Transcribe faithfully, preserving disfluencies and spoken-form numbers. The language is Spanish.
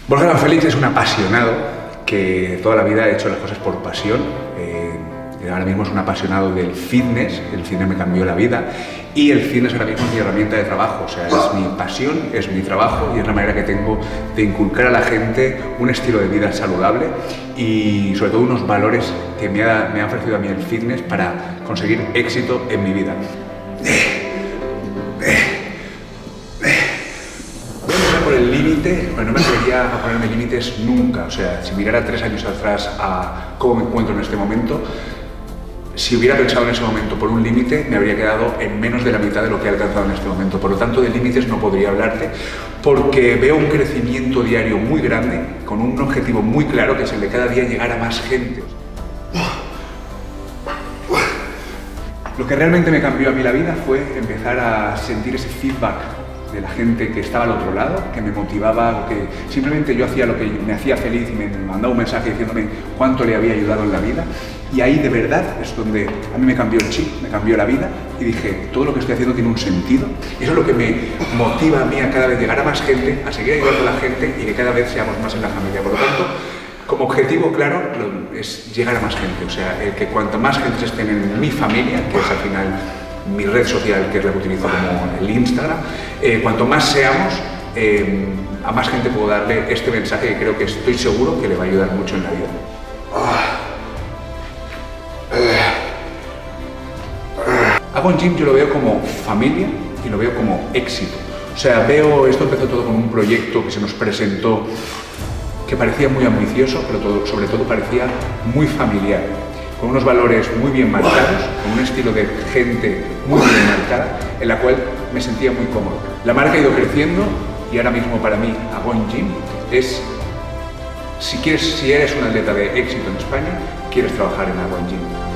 Wolfgang Felix es un apasionado que toda la vida ha hecho las cosas por pasión. Eh, ahora mismo es un apasionado del fitness, el fitness me cambió la vida y el fitness ahora mismo es mi herramienta de trabajo, o sea, es mi pasión, es mi trabajo y es la manera que tengo de inculcar a la gente un estilo de vida saludable y sobre todo unos valores que me ha, me ha ofrecido a mí el fitness para conseguir éxito en mi vida. Por el límite, bueno, no me atrevería a ponerme límites nunca, o sea, si mirara tres años atrás a cómo me encuentro en este momento, si hubiera pensado en ese momento por un límite, me habría quedado en menos de la mitad de lo que he alcanzado en este momento. Por lo tanto, de límites no podría hablarte, porque veo un crecimiento diario muy grande, con un objetivo muy claro, que es el de cada día llegar a más gente. Lo que realmente me cambió a mí la vida fue empezar a sentir ese feedback de la gente que estaba al otro lado, que me motivaba, que simplemente yo hacía lo que me hacía feliz y me mandaba un mensaje diciéndome cuánto le había ayudado en la vida. Y ahí de verdad es donde a mí me cambió el chip, me cambió la vida y dije, todo lo que estoy haciendo tiene un sentido. Y eso es lo que me motiva a mí a cada vez llegar a más gente, a seguir ayudando a la gente y que cada vez seamos más en la familia. Por lo tanto, como objetivo claro es llegar a más gente, o sea, el que cuanto más gente estén en mi familia, que es al final mi red social, que es la que utilizo como el Instagram, eh, cuanto más seamos, eh, a más gente puedo darle este mensaje que creo que estoy seguro que le va a ayudar mucho en la vida. Agon Gym yo lo veo como familia y lo veo como éxito. O sea, veo, esto empezó todo con un proyecto que se nos presentó que parecía muy ambicioso, pero todo, sobre todo parecía muy familiar, con unos valores muy bien marcados, con un estilo de gente muy bien marcada, en la cual me sentía muy cómodo. La marca ha ido creciendo y ahora mismo para mí Agon Gym es, si, quieres, si eres un atleta de éxito en España, quieres trabajar en Agon Gym.